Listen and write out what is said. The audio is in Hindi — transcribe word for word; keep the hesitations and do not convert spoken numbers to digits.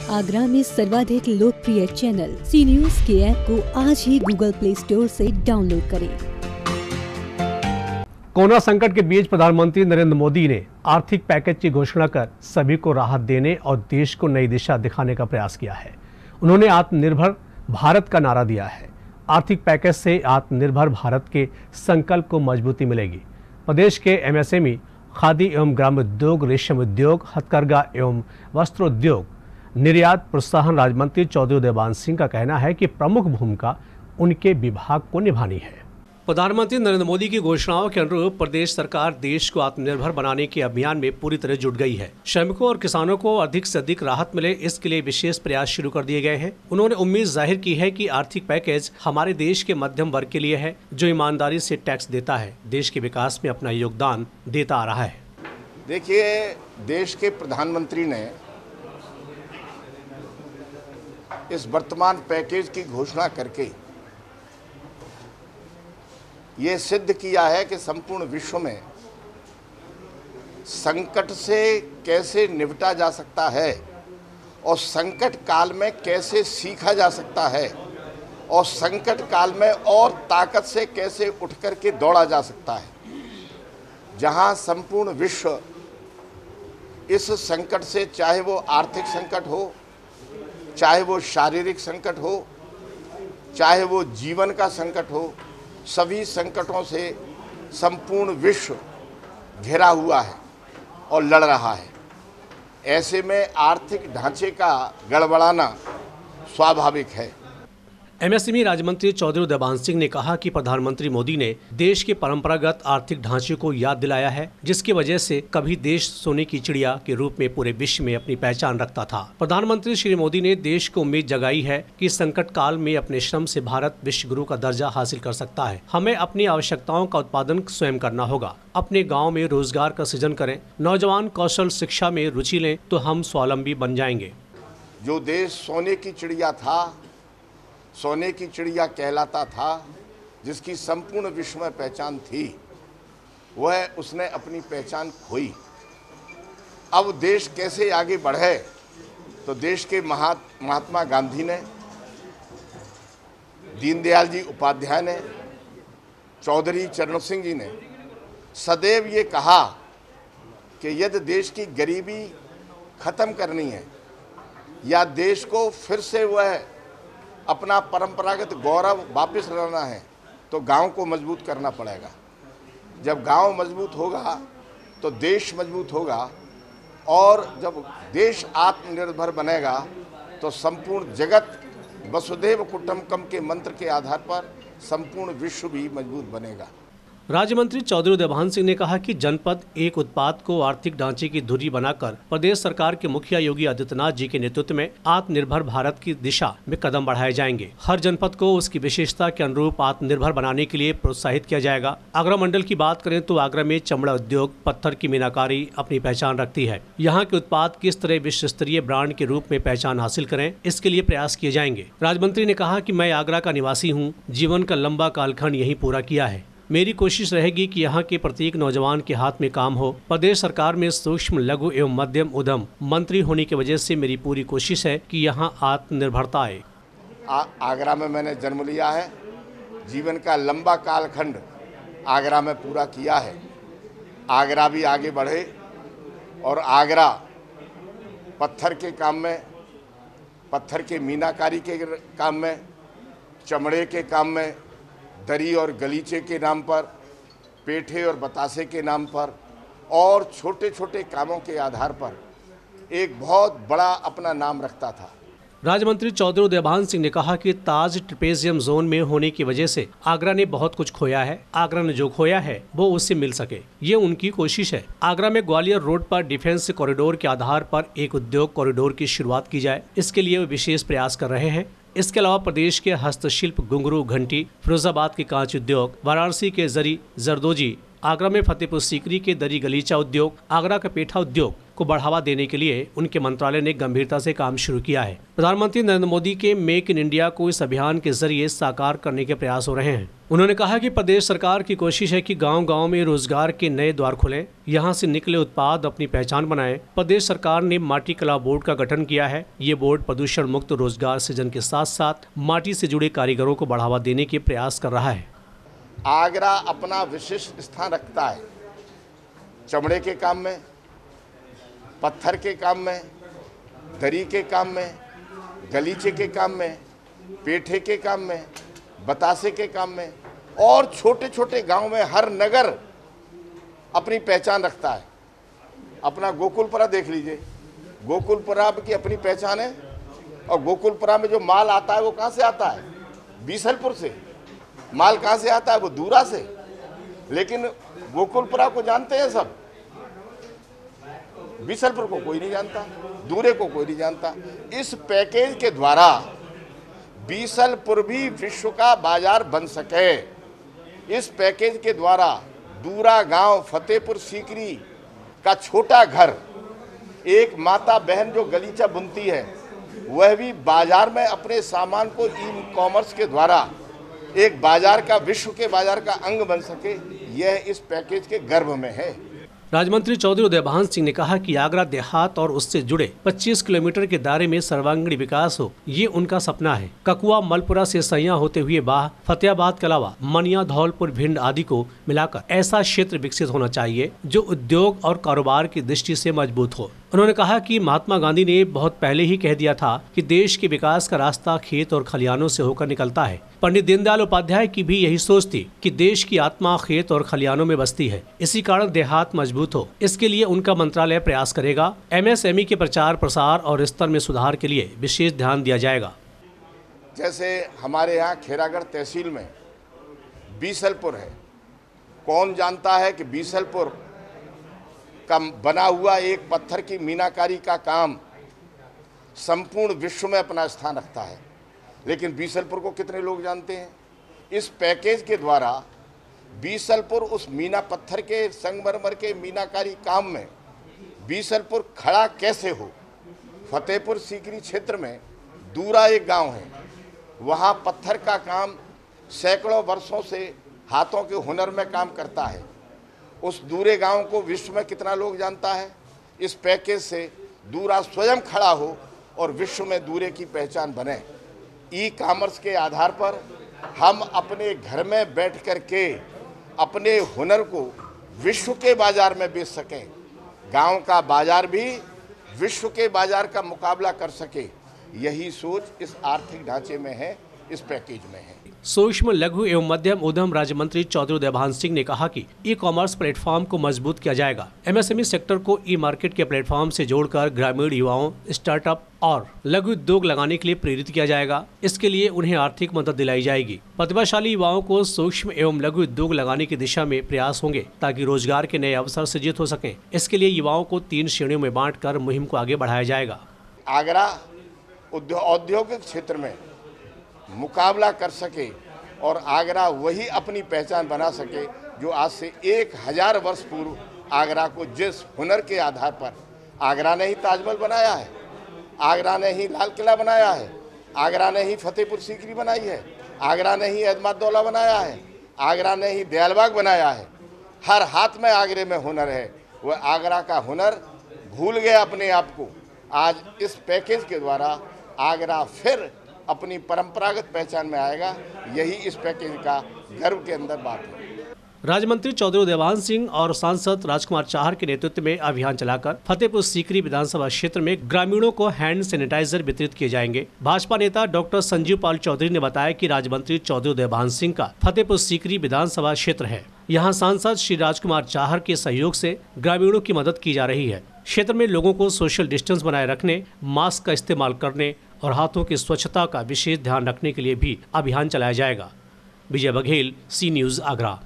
आगरा में सर्वाधिक लोकप्रिय चैनल सी न्यूज के ऐप को आज ही गूगल प्ले स्टोर से डाउनलोड करें। कोरोना संकट के बीच प्रधानमंत्री नरेंद्र मोदी ने आर्थिक पैकेज की घोषणा कर सभी को राहत देने और देश को नई दिशा दिखाने का प्रयास किया है। उन्होंने आत्मनिर्भर भारत का नारा दिया है। आर्थिक पैकेज से आत्मनिर्भर भारत के संकल्प को मजबूती मिलेगी। प्रदेश के एमएसएमई, खादी एवं ग्राम उद्योग, रेशम उद्योग, हथकरघा एवं वस्त्रोद्योग, निर्यात प्रोत्साहन राज्य मंत्री चौधरी देवांश सिंह का कहना है कि प्रमुख भूमिका उनके विभाग को निभानी है। प्रधानमंत्री नरेंद्र मोदी की घोषणाओं के अनुरूप प्रदेश सरकार देश को आत्मनिर्भर बनाने के अभियान में पूरी तरह जुट गई है। श्रमिकों और किसानों को अधिक से अधिक राहत मिले, इसके लिए विशेष प्रयास शुरू कर दिए गए हैं। उन्होंने उम्मीद जाहिर की है कि आर्थिक पैकेज हमारे देश के मध्यम वर्ग के लिए है, जो ईमानदारी से टैक्स देता है, देश के विकास में अपना योगदान देता आ रहा है। देखिए, देश के प्रधानमंत्री ने इस वर्तमान पैकेज की घोषणा करके ये सिद्ध किया है कि संपूर्ण विश्व में संकट से कैसे निपटा जा सकता है और संकट काल में कैसे सीखा जा सकता है और संकट काल में और ताकत से कैसे उठ कर के दौड़ा जा सकता है। जहां संपूर्ण विश्व इस संकट से, चाहे वो आर्थिक संकट हो, चाहे वो शारीरिक संकट हो, चाहे वो जीवन का संकट हो, सभी संकटों से संपूर्ण विश्व घिरा हुआ है और लड़ रहा है। ऐसे में आर्थिक ढांचे का गड़बड़ाना स्वाभाविक है। एमएसएमई राज्य मंत्री चौधरी देवांश सिंह ने कहा कि प्रधानमंत्री मोदी ने देश के परंपरागत आर्थिक ढांचे को याद दिलाया है, जिसकी वजह से कभी देश सोने की चिड़िया के रूप में पूरे विश्व में अपनी पहचान रखता था। प्रधानमंत्री श्री मोदी ने देश को उम्मीद जगाई है कि संकट काल में अपने श्रम से भारत विश्व गुरु का दर्जा हासिल कर सकता है। हमें अपनी आवश्यकताओं का उत्पादन स्वयं करना होगा। अपने गाँव में रोजगार का सृजन करें, नौजवान कौशल शिक्षा में रुचि लें तो हम स्वावलंबी बन जाएंगे। जो देश सोने की चिड़िया था, सोने की चिड़िया कहलाता था, जिसकी संपूर्ण विश्व में पहचान थी, वह उसने अपनी पहचान खोई। अब देश कैसे आगे बढ़े, तो देश के महा महात्मा गांधी ने, दीनदयाल जी उपाध्याय ने, चौधरी चरण सिंह जी ने सदैव ये कहा कि यदि देश की गरीबी खत्म करनी है या देश को फिर से वह अपना परंपरागत गौरव वापस लाना है, तो गांव को मजबूत करना पड़ेगा। जब गांव मजबूत होगा तो देश मजबूत होगा, और जब देश आत्मनिर्भर बनेगा तो संपूर्ण जगत वसुधैव कुटुंबकम के मंत्र के आधार पर संपूर्ण विश्व भी मजबूत बनेगा। राज्य मंत्री चौधरी देवांश सिंह ने कहा कि जनपद एक उत्पाद को आर्थिक ढांचे की धुरी बनाकर प्रदेश सरकार के मुखिया योगी आदित्यनाथ जी के नेतृत्व में आत्मनिर्भर भारत की दिशा में कदम बढ़ाए जाएंगे। हर जनपद को उसकी विशेषता के अनुरूप आत्मनिर्भर बनाने के लिए प्रोत्साहित किया जाएगा। आगरा मंडल की बात करें तो आगरा में चमड़ा उद्योग, पत्थर की मीनाकारी अपनी पहचान रखती है। यहाँ के उत्पाद किस तरह विश्व स्तरीय ब्रांड के रूप में पहचान हासिल करें, इसके लिए प्रयास किए जाएंगे। राज्य मंत्री ने कहा कि मैं आगरा का निवासी हूँ, जीवन का लंबा कालखंड यही पूरा किया है। मेरी कोशिश रहेगी कि यहाँ के प्रत्येक नौजवान के हाथ में काम हो। प्रदेश सरकार में सूक्ष्म, लघु एवं मध्यम उद्यम मंत्री होने की वजह से मेरी पूरी कोशिश है कि यहाँ आत्मनिर्भरता आए। आगरा में मैंने जन्म लिया है, जीवन का लंबा कालखंड आगरा में पूरा किया है। आगरा भी आगे बढ़े और आगरा पत्थर के काम में, पत्थर के मीनाकारी के काम में, चमड़े के काम में, दरी और गलीचे के नाम पर, पेठे और बतासे के नाम पर और छोटे छोटे कामों के आधार पर एक बहुत बड़ा अपना नाम रखता था। राज्य मंत्री चौधरी देवांश सिंह ने कहा कि ताज ट्रेपेजियम जोन में होने की वजह से आगरा ने बहुत कुछ खोया है। आगरा ने जो खोया है वो उससे मिल सके, ये उनकी कोशिश है। आगरा में ग्वालियर रोड पर डिफेंस कॉरिडोर के आधार पर एक उद्योग कॉरिडोर की शुरुआत की जाए, इसके लिए वे विशेष प्रयास कर रहे हैं। इसके अलावा प्रदेश के हस्तशिल्प, घुंघरू, घंटी, फिरोजाबाद के कांच उद्योग, वाराणसी के जरी, जरदोजी आगरा में फतेहपुर सीकरी के दरी गलीचा उद्योग, आगरा का पेठा उद्योग को बढ़ावा देने के लिए उनके मंत्रालय ने गंभीरता से काम शुरू किया है। प्रधानमंत्री नरेंद्र मोदी के मेक इन इंडिया को इस अभियान के जरिए साकार करने के प्रयास हो रहे हैं। उन्होंने कहा कि प्रदेश सरकार की कोशिश है कि गांव-गांव में रोजगार के नए द्वार खुलें, यहां से निकले उत्पाद अपनी पहचान बनाएं। प्रदेश सरकार ने माटी कला बोर्ड का गठन किया है। ये बोर्ड प्रदूषण मुक्त रोजगार सृजन के साथ साथ माटी से जुड़े कारीगरों को बढ़ावा देने के प्रयास कर रहा है। आगरा अपना विशिष्ट स्थान रखता है चमड़े के काम में, पत्थर के काम में, दरी के काम में, गलीचे के काम में, पेठे के काम में, बतासे के काम में और छोटे छोटे गांव में हर नगर अपनी पहचान रखता है। अपना गोकुलपुरा देख लीजिए, गोकुलपुरा की अपनी पहचान है और गोकुलपुरा में जो माल आता है वो कहाँ से आता है? बीसलपुर से। माल कहाँ से आता है? वो दूरा से। लेकिन गोकुलपुरा को जानते हैं सब, बीसलपुर को कोई नहीं जानता, दूरे को कोई नहीं जानता। इस पैकेज के द्वारा बीसलपुर भी विश्व का बाजार बन सके। इस पैकेज के द्वारा दूरा गांव फतेहपुर सीकरी का छोटा घर, एक माता बहन जो गलीचा बुनती है, वह भी बाजार में अपने सामान को ई कॉमर्स के द्वारा एक बाजार का, विश्व के बाजार का अंग बन सके। यह इस पैकेज के गर्भ में है। राज्य मंत्री चौधरी उदयभान सिंह ने कहा कि आगरा देहात और उससे जुड़े पच्चीस किलोमीटर के दायरे में सर्वांगीण विकास हो, ये उनका सपना है। ककुआ मलपुरा से सैया होते हुए बाह, फतेहाबाद के अलावा मनिया, धौलपुर, भिंड आदि को मिलाकर ऐसा क्षेत्र विकसित होना चाहिए जो उद्योग और कारोबार की दृष्टि से मजबूत हो। उन्होंने कहा कि महात्मा गांधी ने बहुत पहले ही कह दिया था कि देश के विकास का रास्ता खेत और खलिहानों से होकर निकलता है। पंडित दीनदयाल उपाध्याय की भी यही सोच थी कि देश की आत्मा खेत और खलिहानों में बसती है, इसी कारण देहात मजबूत हो। इसके लिए उनका मंत्रालय प्रयास करेगा। एमएसएमई के प्रचार प्रसार और स्तर में सुधार के लिए विशेष ध्यान दिया जाएगा। जैसे हमारे यहाँ खेरागढ़ तहसील में बीसलपुर है। कौन जानता है कि बीसलपुर का बना हुआ एक पत्थर की मीनाकारी का काम संपूर्ण विश्व में अपना स्थान रखता है। लेकिन बीसलपुर को कितने लोग जानते हैं? इस पैकेज के द्वारा बीसलपुर उस मीना पत्थर के, संगमरमर के मीनाकारी काम में बीसलपुर खड़ा कैसे हो। फतेहपुर सीकरी क्षेत्र में दूरा एक गांव है, वहाँ पत्थर का काम सैकड़ों वर्षों से हाथों के हुनर में काम करता है। उस दूरे गांव को विश्व में कितना लोग जानता है? इस पैकेज से दूरा स्वयं खड़ा हो और विश्व में दूरे की पहचान बने। ई कॉमर्स के आधार पर हम अपने घर में बैठ कर के अपने हुनर को विश्व के बाजार में बेच सकें, गांव का बाजार भी विश्व के बाजार का मुकाबला कर सके। यही सोच इस आर्थिक ढांचे में है, इस पैकेज में है। सूक्ष्म, लघु एवं मध्यम उद्यम राज्य मंत्री चौधरी उदयभान सिंह ने कहा कि ई कॉमर्स प्लेटफॉर्म को मजबूत किया जाएगा। एमएसएमई सेक्टर को ई मार्केट के प्लेटफॉर्म से जोड़कर ग्रामीण युवाओं, स्टार्टअप और लघु उद्योग लगाने के लिए प्रेरित किया जाएगा। इसके लिए उन्हें आर्थिक मदद दिलाई जाएगी। प्रतिभाशाली युवाओं को सूक्ष्म एवं लघु उद्योग लगाने की दिशा में प्रयास होंगे ताकि रोजगार के नए अवसर सृजित हो सकें। इसके लिए युवाओं को तीन श्रेणियों में बांट कर मुहिम को आगे बढ़ाया जाएगा। आगरा औद्योगिक क्षेत्र में मुकाबला कर सके और आगरा वही अपनी पहचान बना सके जो आज से एक हजार वर्ष पूर्व आगरा को जिस हुनर के आधार पर आगरा ने ही ताजमहल बनाया है, आगरा ने ही लाल किला बनाया है, आगरा ने ही फतेहपुर सीकरी बनाई है, आगरा ने ही एतमादौला बनाया है, आगरा ने ही दयालबाग बनाया है। हर हाथ में आगरे में हुनर है। वह आगरा का हुनर भूल गया अपने आप को। आज इस पैकेज के द्वारा आगरा फिर अपनी परंपरागत पहचान में आएगा। यही इस पैकेज का गर्व के अंदर बात है। राज्य मंत्री चौधरी उदयभान सिंह और सांसद राजकुमार चाहर के नेतृत्व में अभियान चलाकर फतेहपुर सीकरी विधानसभा क्षेत्र में ग्रामीणों को हैंड सैनिटाइजर वितरित किए जाएंगे। भाजपा नेता डॉक्टर संजीव पाल चौधरी ने बताया कि राज्य मंत्री चौधरी उदयभान सिंह का फतेहपुर सीकरी विधानसभा क्षेत्र है। यहाँ सांसद श्री राजकुमार चाहर के सहयोग से ग्रामीणों की मदद की जा रही है। क्षेत्र में लोगों को सोशल डिस्टेंस बनाए रखने, मास्क का इस्तेमाल करने और हाथों की स्वच्छता का विशेष ध्यान रखने के लिए भी अभियान चलाया जाएगा। Vijay Baghel, C news, Agra.